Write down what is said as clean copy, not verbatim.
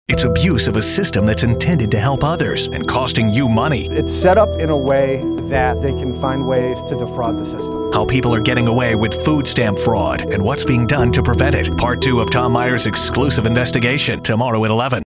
It's abuse of a system that's intended to help others and costing you money. It's set up in a way that they can find ways to defraud the system. How people are getting away with food stamp fraud and what's being done to prevent it. Part 2 of Tom Meyer's exclusive investigation tomorrow at 11.